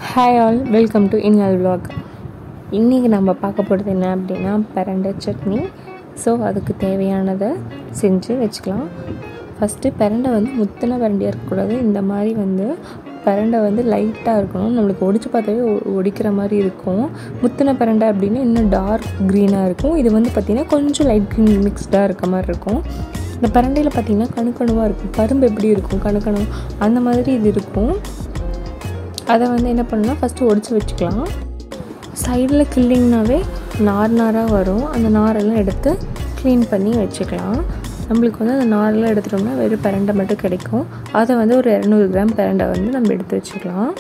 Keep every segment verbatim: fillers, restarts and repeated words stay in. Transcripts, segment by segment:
Hi all, welcome to Inhal vlog. இன்னைக்கு நம்ம பார்க்க போறது என்ன அப்படினா பரண்டை சட்னி. சோ அதுக்கு தேவையானதை செஞ்சு வெச்சுக்கலாம். ஃபர்ஸ்ட் பரண்டை வந்து முத்தன பரண்டியா இருக்க கூடாது. இந்த மாதிரி வந்து பரண்டை வந்து லைட்டா இருக்கணும். நமக்கு ஒடிச்சு பார்த்தாவே ஒடிக்கிற மாதிரி இருக்கும். முத்தன பரண்டை அப்படினா இன்னும் டார்க் green-ஆ இருக்கும். இது வந்து பாத்தீங்கன்னா கொஞ்சம் லைட் green mixed-ஆ இருக்க மாதிரி இருக்கும். இந்த பரண்டையில பாத்தீங்கன்னா கணுக்கணுவா இருக்கும். கரும்பு எப்படி இருக்கும் கணுக்கணு அந்த மாதிரி இது இருக்கும். அதை வந்து என்ன பண்ணலாம் ஃபர்ஸ்ட் ஒடிச்சு வெச்சுக்கலாம். சைடுல கில்லிங்னாவே நார் நாரா வரும். அந்த நாரெல்லாம் எடுத்து க்ளீன் பண்ணி வெச்சுக்கலாம். நம்மளுக்கு வந்து அந்த நாரெல்லாம் எடுத்துட்டோம்னா வெறும் பரண்டை மட்டும் கிடைக்கும். அதை வந்து ஒரு இருநூறு கிராம் பரண்டை வந்து நம்ம எடுத்து வெச்சுக்கலாம்.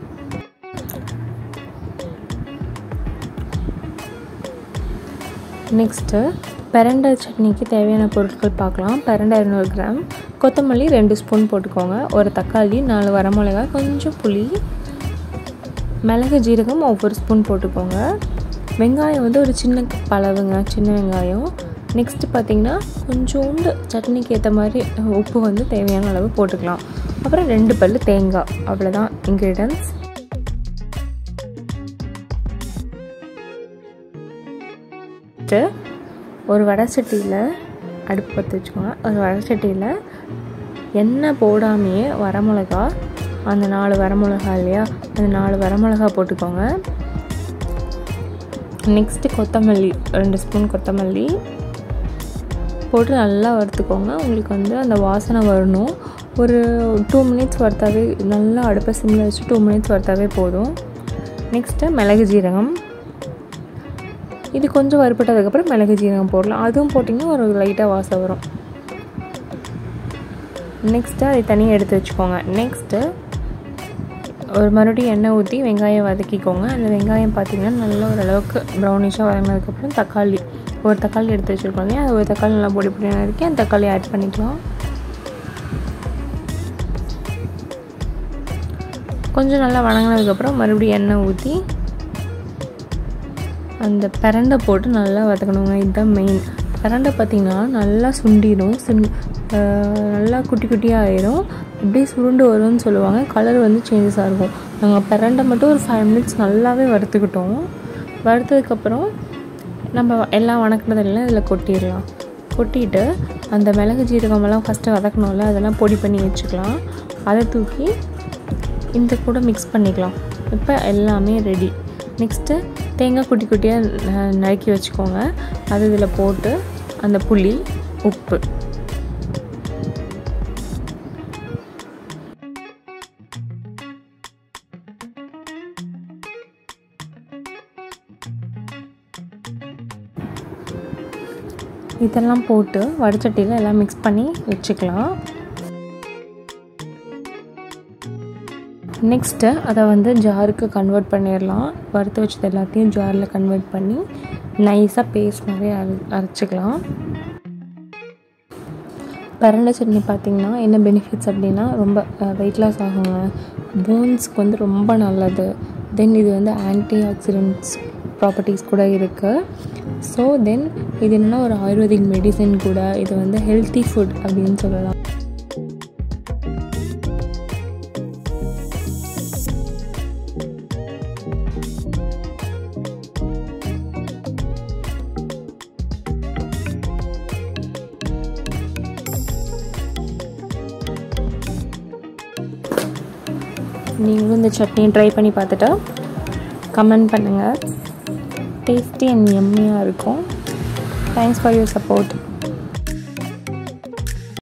நெக்ஸ்ட்டு பரண்டை சட்னிக்கு தேவையான பொருட்கள் பார்க்கலாம். பரண்டை இருநூறு கிராம், கொத்தமல்லி ரெண்டு ஸ்பூன் போட்டுக்கோங்க, ஒரு தக்காளி, நாலு வரமிளகாய், கொஞ்சம் புளி, மிளகு ஜீரகம் ஒவ்வொரு ஸ்பூன் போட்டுக்கோங்க. வெங்காயம் வந்து ஒரு சின்ன அளவுங்க, சின்ன வெங்காயம். நெக்ஸ்ட்டு பார்த்திங்கன்னா கொஞ்சோண்டு சட்னிக்கு ஏற்ற மாதிரி உப்பு வந்து தேவையான அளவு போட்டுக்கலாம். அப்புறம் ரெண்டு பல் தேங்காய், அவ்வளோதான் இன்க்ரீடியன்ட்ஸ். ஒரு வடை சட்டியில் அடுப்பு பற்ற வச்சுக்கோங்க. ஒரு வடை சட்டியில் எண்ணெய் போடாமையே வரமிளகா, அந்த நாலு வரமிளகா இல்லையா, அந்த நாலு வரமிளகா போட்டுக்கோங்க. நெக்ஸ்ட்டு கொத்தமல்லி ரெண்டு ஸ்பூன் கொத்தமல்லி போட்டு நல்லா வறுத்துக்கோங்க. உங்களுக்கு வந்து அந்த வாசனை வரணும். ஒரு டூ மினிட்ஸ் வறுத்தாவே, நல்லா அடுப்பை சிம்மில் வச்சு டூ மினிட்ஸ் வறுத்தாவே போதும். நெக்ஸ்ட்டு மிளகு ஜீரகம், இது கொஞ்சம் வறுப்பட்டதுக்கப்புறம் மிளகு ஜீரகம் போடலாம். அதுவும் போட்டிங்கன்னா ஒரு லைட்டாக வாசம் வரும். நெக்ஸ்ட்டு அதை தனியாக எடுத்து வச்சுக்கோங்க. நெக்ஸ்ட்டு ஒரு மறுபடியும் எண்ணெய் ஊற்றி வெங்காயம் வதக்கிக்கோங்க. அந்த வெங்காயம் பார்த்திங்கன்னா நல்லா ஓரளவுக்கு ப்ரௌனிஷாக வதங்கினதுக்கப்புறம் தக்காளி, ஒரு தக்காளி எடுத்து வச்சுருக்கோம் இல்லையா, அது ஒரு தக்காளி நல்லா பொடி பொடியாக இருக்கு. அந்த தக்காளி ஆட் பண்ணிக்கலாம். கொஞ்சம் நல்லா வதங்கினதுக்கப்புறம் மறுபடியும் எண்ணெய் ஊற்றி அந்த பிரண்டை போட்டு நல்லா வதக்கணுங்க. இதுதான் மெயின். பிரண்டை பார்த்திங்கன்னா நல்லா சுண்டிடும், சுண் நல்லா குட்டி குட்டியாக ஆயிரும். இப்படியே சுருண்டு வரும்னு சொல்லுவாங்க. கலர் வந்து சேஞ்சஸாக இருக்கும். நாங்கள் பிரண்டை மட்டும் ஒரு ஃபைவ் மினிட்ஸ் நல்லாவே வறுத்துக்கிட்டோம். வறுத்ததுக்கப்புறம் நம்ம எல்லாம் வணக்கினதெல்லாம் இதில் கொட்டிடலாம். கொட்டிட்டு அந்த மிளகு ஜீரகமெல்லாம் ஃபஸ்ட்டு வதக்கணும்ல, அதெல்லாம் பொடி பண்ணி வச்சுக்கலாம். அதை தூக்கி இந்த கூட மிக்ஸ் பண்ணிக்கலாம். இப்போ எல்லாமே ரெடி. நெக்ஸ்ட்டு தேங்காய் குட்டி குட்டியாக நறுக்கி வச்சுக்கோங்க. அது இதில் போட்டு அந்த புளி, உப்பு, இதெல்லாம் போட்டு வடச்சட்டியில் எல்லாம் மிக்ஸ் பண்ணி வச்சுக்கலாம். நெக்ஸ்ட்டு அதை வந்து ஜாருக்கு கன்வெர்ட் பண்ணிடலாம். வறுத்து வச்சது எல்லாத்தையும் ஜாரில் கன்வெர்ட் பண்ணி நைஸாக பேஸ்ட் மாதிரி அரை அரைச்சிக்கலாம். பரண்டை சட்னி பார்த்திங்கன்னா என்ன பெனிஃபிட்ஸ் அப்படின்னா, ரொம்ப வெயிட் லாஸ் ஆகுங்க, போன்ஸ்க்கு வந்து ரொம்ப நல்லது. தென் இது வந்து ஆன்டி ஆக்சிடென்ட்ஸ் ப்ராப்பர்ட்டிஸ் கூட இருக்குது. ஸோ தென் இது என்னென்னா ஒரு ஆயுர்வேதிக் மெடிசன் கூட. இது வந்து ஹெல்த்தி ஃபுட் அப்படின்னு சொல்லலாம். நீங்களும் இந்த சட்னியை ட்ரை பண்ணி பார்த்துட்டு கமெண்ட் பண்ணுங்கள். டேஸ்டி அண்ட் எம்மியாக இருக்கும். Thanks for your support.